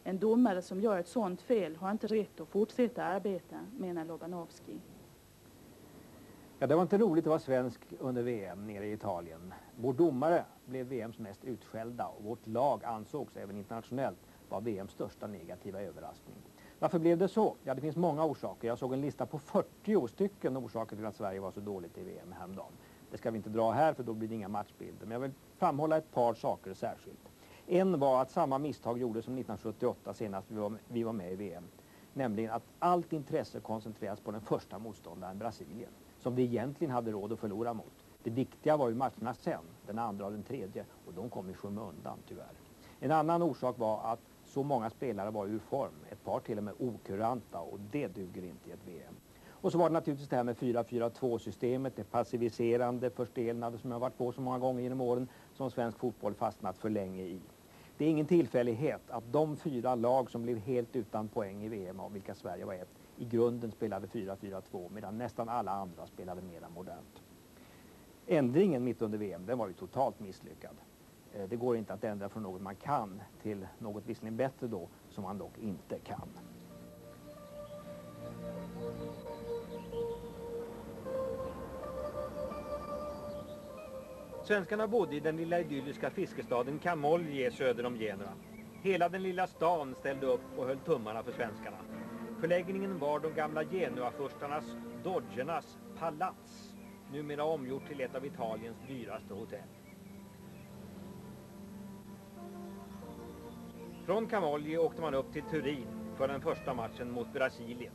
En domare som gör ett sådant fel har inte rätt att fortsätta arbeta, menar Lobanovskij. Ja, det var inte roligt att vara svensk under VM nere i Italien. Vår domare blev VMs mest utskällda och vårt lag ansågs även internationellt vara VMs största negativa överraskning. Varför blev det så? Ja, det finns många orsaker. Jag såg en lista på 40 stycken orsaker till att Sverige var så dåligt i VM häromdagen. Det ska vi inte dra här för då blir det inga matchbilder. Men jag vill framhålla ett par saker särskilt. En var att samma misstag gjordes som 1978 senast vi var med i VM. Nämligen att allt intresse koncentreras på den första motståndaren, Brasilien, som vi egentligen hade råd att förlora mot. Det viktiga var ju matcherna sen, den andra och den tredje, och de kom i skymundan tyvärr. En annan orsak var att så många spelare var ur form, ett par till och med okuranta, och det duger inte i ett VM. Och så var det naturligtvis det här med 4-4-2-systemet, det passiviserande, förstelnade som jag har varit på så många gånger genom åren, som svensk fotboll fastnat för länge i. Det är ingen tillfällighet att de 4 lag som blev helt utan poäng i VM, av vilka Sverige var ett, i grunden spelade 4-4-2 medan nästan alla andra spelade mera modernt. Ändringen mitt under VM, den var ju totalt misslyckad. Det går inte att ändra från något man kan till något visserligen bättre då, som man dock inte kan. Svenskarna bodde i den lilla idylliska fiskestaden Camoglie söder om Genua. Hela den lilla stan ställde upp och höll tummarna för svenskarna. Förläggningen var de gamla Genua-furstarnas, Dogernas palats, numera omgjort till ett av Italiens dyraste hotell. Från Camoglie åkte man upp till Turin för den första matchen mot Brasilien.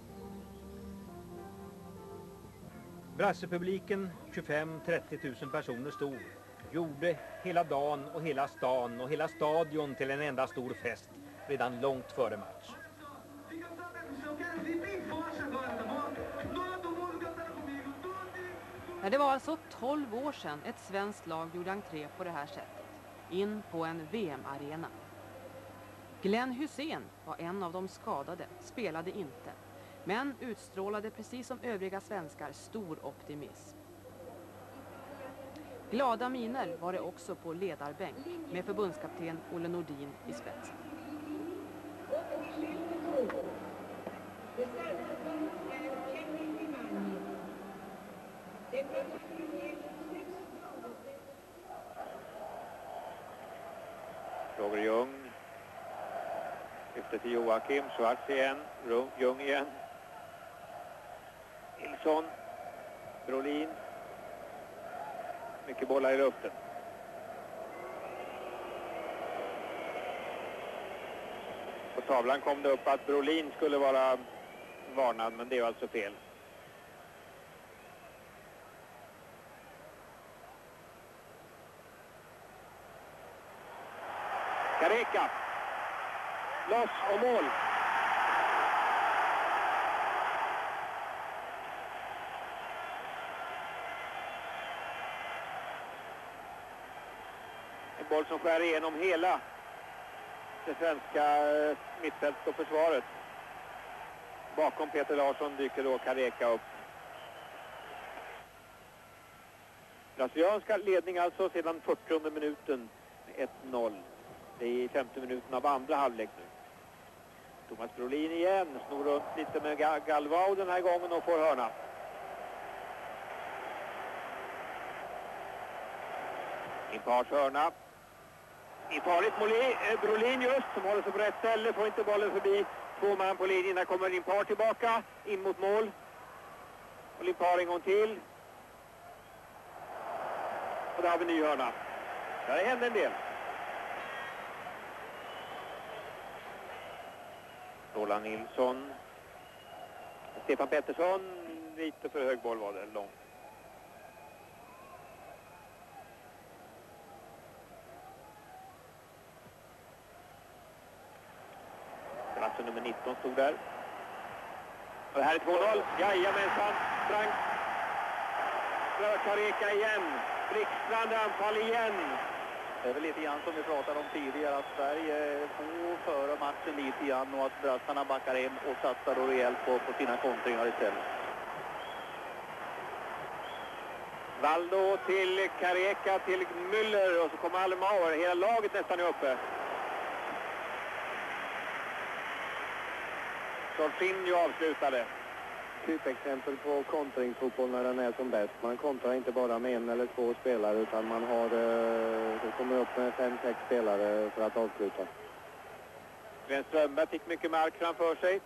Brassepubliken, 25-30 000 personer stor, gjorde hela dagen och hela stan och hela stadion till en enda stor fest redan långt före match. Ja, det var alltså 12 år sedan ett svenskt lag gjorde entré på det här sättet, in på en VM-arena. Glenn Hussein var en av de skadade, spelade inte, men utstrålade precis som övriga svenskar stor optimism. Glada miner var det också på ledarbänk med förbundskapten Olle Nordin i spetsen. Roger Ljung lyfter till Joakim, Schwarz igen, Ljung igen, Nilsson, Brolin, mycket bollar i luften. På tavlan kom det upp att Brolin skulle vara varnad, men det är alltså fel. Careca, loss och mål. En boll som skär igenom hela det svenska mittfältet och försvaret. Bakom Peter Larsson dyker då Careca upp. Brasilianska ledning alltså sedan 40:e minuten med 1-0. Det är i 50 minuten av andra halvlek nu. Thomas Brolin igen, snor runt lite med Galvao den här gången och får hörna. Impars hörna. Infarligt Brolin just, som håller sig på rätt ställe, får inte bollen förbi. 2 man på linjen, där kommer Impar tillbaka, in mot mål. Och Impar en gång till. Och där har vi ny hörna. Där händer en del. Roland Nilsson. Stefan Pettersson. Lite för hög boll var det, långt. Platsen nummer 19 stod där. Och det här är 2-0. Jajamensan. Frank. Careca igen. Blixtrande anfall igen. Det är väl lite grann som vi pratade om tidigare, att Sverige får föra matchen lite grann och att brassarna backar hem och satsar då rejält på sina kontringar istället. Valdo till Careca till Müller och så kommer Almauer. Hela laget nästan är uppe. Jorginho avslutade. Typexempel på kontringsfotboll när den är som bäst. Man kontrar inte bara med en eller två spelare utan man har kommer upp med 5-6 spelare för att avsluta. Glenn Strömberg fick mycket mark framför sig.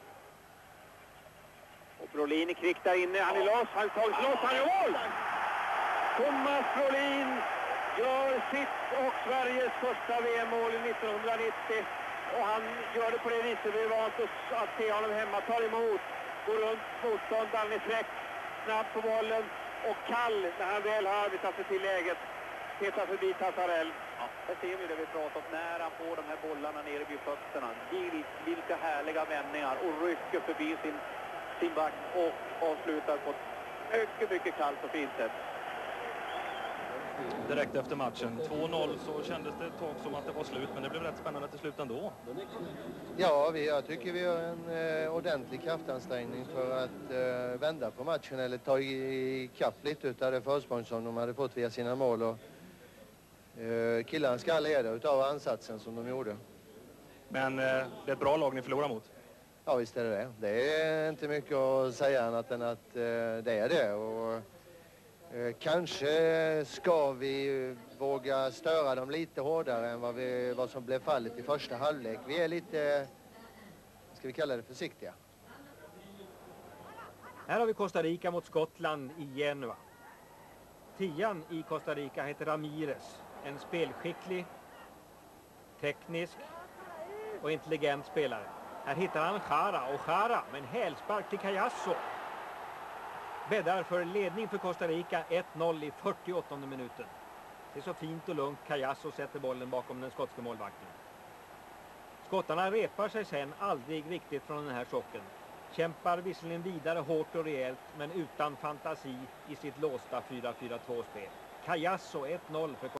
Och Brolin i kvick där inne. Han är loss, han tar loss, han är mål! Thomas Brolin gör sitt och Sveriges första VM-mål 1990. Och han gör det på det viset vi är vant att se honom hemma. Tar emot, går runt motståndaren i fläck, snabb på bollen och kall när han väl har arbetat sig till läget. Petar förbi Tassarell. Ja, där ser vi det vi pratar om, när han får de här bollarna nere vid fötterna. Vilka härliga vändningar och rycker förbi sin back och avslutar på ett mycket kallt och fint sätt. Direkt efter matchen 2-0 så kändes det ett tag som att det var slut, men det blev rätt spännande till slut ändå. Ja, jag tycker vi har en ordentlig kraftansträngning för att vända på matchen eller ta i kapp lite utav det försprång som de hade fått via sina mål. Och, killarna ska leda utav ansatsen som de gjorde. Men det är ett bra lag ni förlorar mot. Ja, visst är det det. Det är inte mycket att säga annat än att det är det. Och, kanske ska vi våga störa dem lite hårdare än vad som blev fallet i första halvlek. Vi är lite, ska vi kalla det, försiktiga. Här har vi Costa Rica mot Skottland i Genua. 10:an i Costa Rica heter Ramirez. En spelskicklig, teknisk och intelligent spelare. Här hittar han Jara och Jara med en hälspark till Cayasso. Bäddar för ledning för Costa Rica 1-0 i 48:e minuten. Det är så fint och lugnt. Cayasso sätter bollen bakom den skotska målvakten. Skottarna repar sig sen aldrig riktigt från den här chocken. Kämpar visserligen vidare hårt och rejält men utan fantasi i sitt låsta 4-4-2-spel. Cayasso 1-0 för